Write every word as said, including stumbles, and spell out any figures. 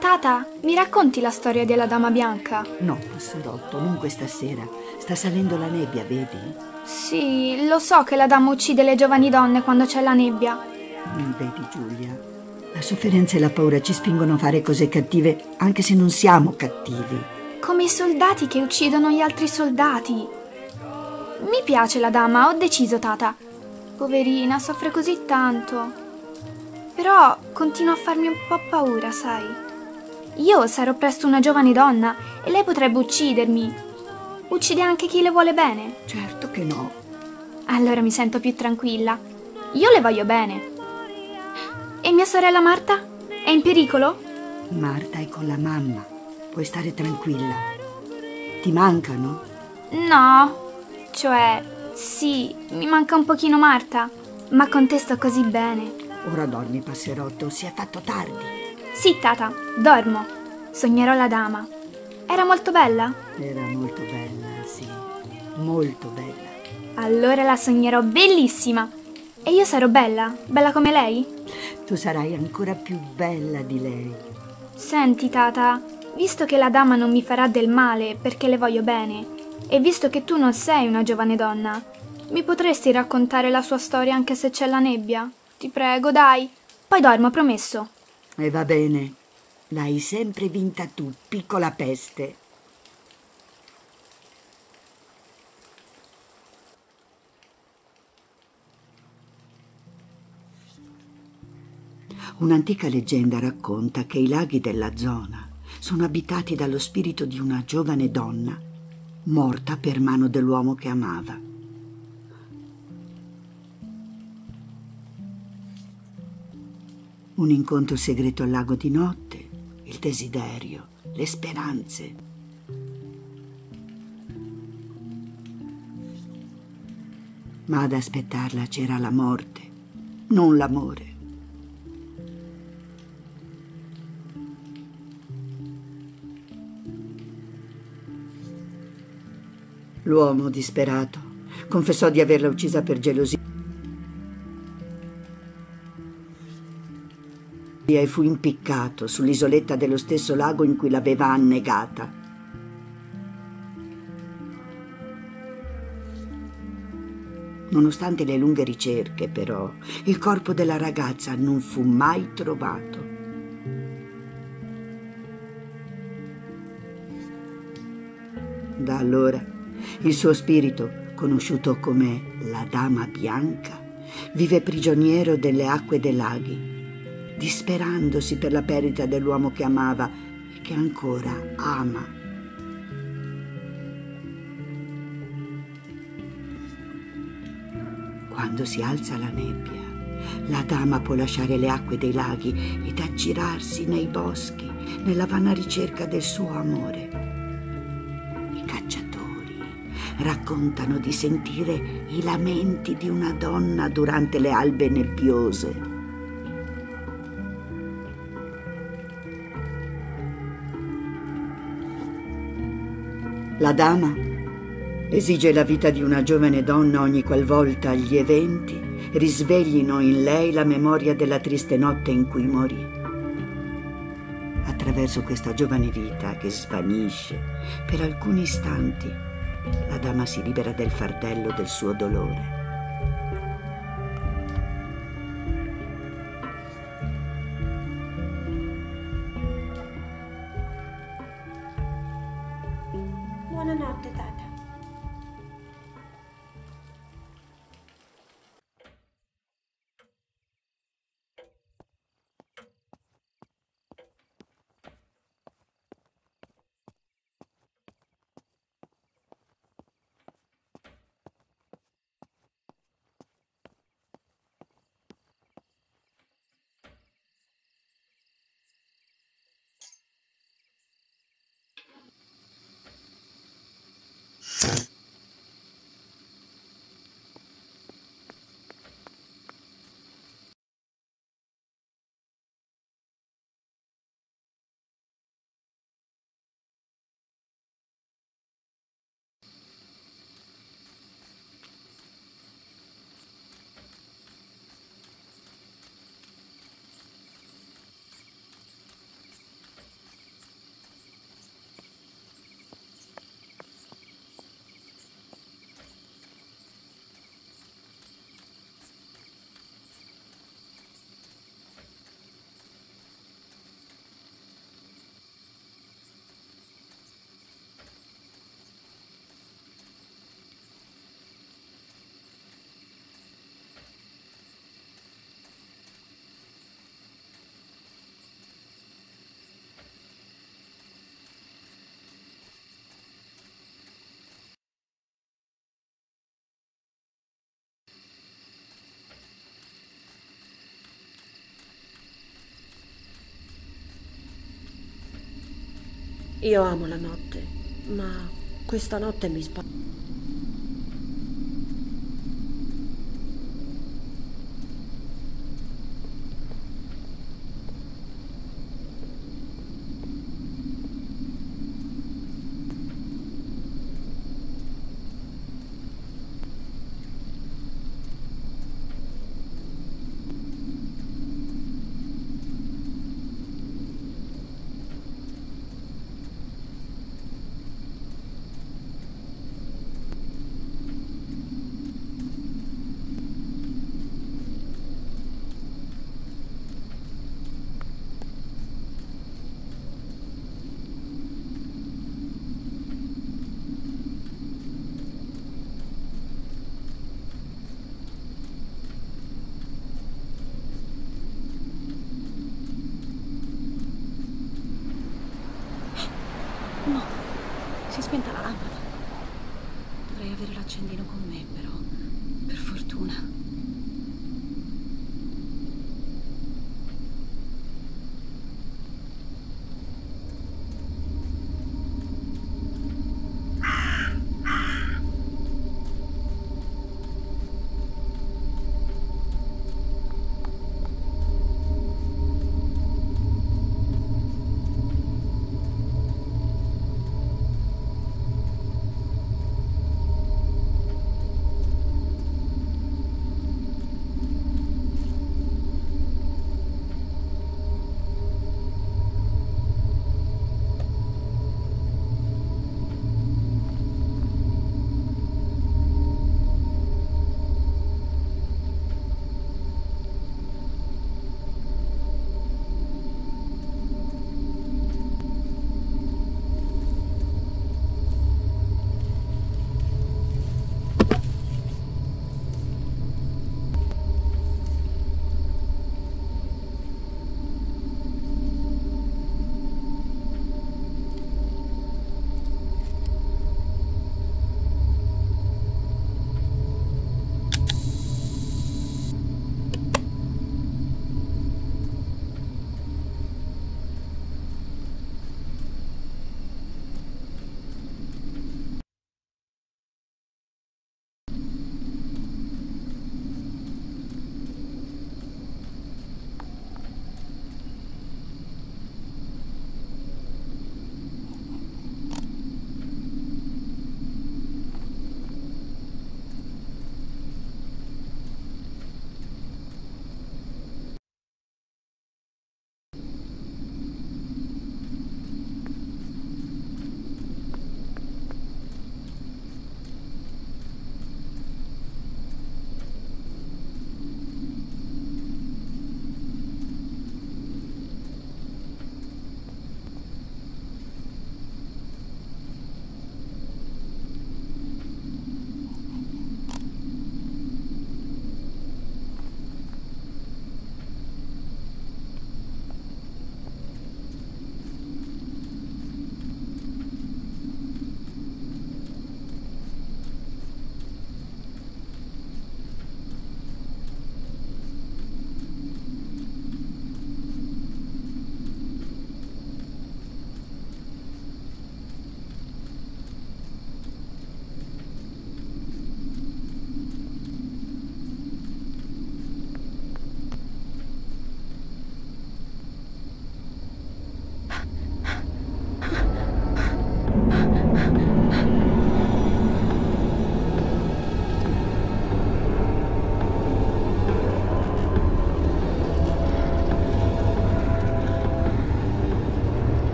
Tata, mi racconti la storia della Dama Bianca? No, passerotto, non questa sera. Sta salendo la nebbia, vedi? Sì, lo so che la Dama uccide le giovani donne quando c'è la nebbia. Mm, Vedi, Giulia, la sofferenza e la paura ci spingono a fare cose cattive, anche se non siamo cattivi. Come i soldati che uccidono gli altri soldati. Mi piace la Dama, ho deciso, Tata. Poverina, soffre così tanto. Però continua a farmi un po' paura, sai? Io sarò presto una giovane donna e lei potrebbe uccidermi. Uccide anche chi le vuole bene. Certo che no. Allora mi sento più tranquilla. Io le voglio bene. E mia sorella Marta? È in pericolo? Marta è con la mamma. Puoi stare tranquilla. Ti mancano? No. Cioè, sì, mi manca un pochino Marta. Ma con te sto così bene. Ora dormi, passerotto, si è fatto tardi. Sì, Tata, dormo. Sognerò la Dama. Era molto bella? Era molto bella, sì. Molto bella. Allora la sognerò bellissima. E io sarò bella? Bella come lei? Tu sarai ancora più bella di lei. Senti, Tata, visto che la Dama non mi farà del male perché le voglio bene, e visto che tu non sei una giovane donna, mi potresti raccontare la sua storia anche se c'è la nebbia? Ti prego, dai. Poi dormo, promesso. E va bene. L'hai sempre vinta tu, piccola peste. Un'antica leggenda racconta che i laghi della zona sono abitati dallo spirito di una giovane donna morta per mano dell'uomo che amava. Un incontro segreto al lago di notte, il desiderio, le speranze. Ma ad aspettarla c'era la morte, non l'amore. L'uomo, disperato, confessò di averla uccisa per gelosia e fu impiccato sull'isoletta dello stesso lago in cui l'aveva annegata. Nonostante le lunghe ricerche, però, il corpo della ragazza non fu mai trovato. Da allora, il suo spirito, conosciuto come la Dama Bianca, vive prigioniero delle acque dei laghi, disperandosi per la perdita dell'uomo che amava e che ancora ama. Quando si alza la nebbia, la dama può lasciare le acque dei laghi ed aggirarsi nei boschi nella vana ricerca del suo amore. I cacciatori raccontano di sentire i lamenti di una donna durante le albe nebbiose. La dama esige la vita di una giovane donna ogni qualvolta gli eventi risveglino in lei la memoria della triste notte in cui morì. Attraverso questa giovane vita che svanisce per alcuni istanti, la dama si libera del fardello del suo dolore. Buonanotte, Tata. Io amo la notte, ma questa notte mi spaventa. No, si è spenta la lampada. Dovrei avere l'accendino con me, però, per fortuna.